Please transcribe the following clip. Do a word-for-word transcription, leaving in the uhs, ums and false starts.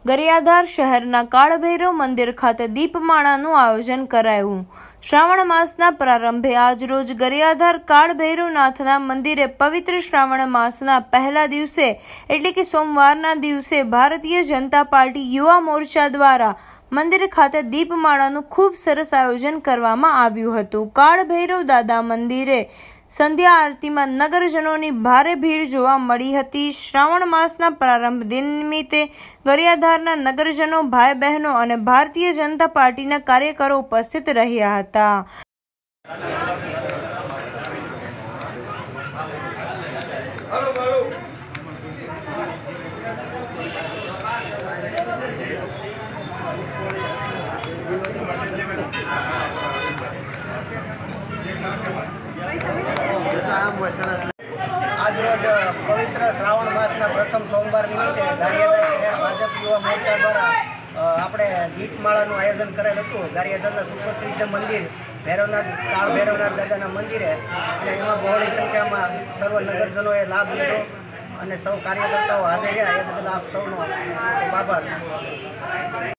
गरियाधार शहरना काळभैरव मंदिर खाते दीपमाळाનું आयोजन कराયું। श्रावण मासना प्रारंभे आज रोज गरियाधार काळभैरवनाथना मंदिरे पवित्र श्रावण मासना पहला दिवसे एटले के सोमवारना दिवसे भारतीय जनता पार्टी युवा मोर्चा द्वारा मंदिर खाते दीपमाळाનું खूब सरस आयोजन करवामां આવ્યું હતું। काळभैरव दादा मंदिरे संध्या आरती में नगरजनों की भारे भीड़ जोवा मળી હતી। श्रावण मासना प्रारंभ दिन निमित्ते गरियाधारना नगरजनों, भाई बहनों और भारतीय जनता पार्टी कार्यकरो उपस्थित रह्या हता। आज रोज पवित्र श्रावण मासना प्रथम सोमवार निमित्ते गारियाधार शहर भाजप युवा मोर्चा द्वारा આપણે દીપમાળાનું આયોજન કરેલ હતું। ગારિયાધારના સુપ્રસિદ્ધ મંદિર ભૈરવનાથ કાળ ભૈરવનાથ દાદાના મંદિરે અને એમાં બહોળી સંખ્યામાં સર્વ નગરજનોએ લાભ લીધો અને સૌ કાર્યકર્તાઓ હાજર રહ્યા એ બદલ આપ સૌનો ખૂબ આભાર।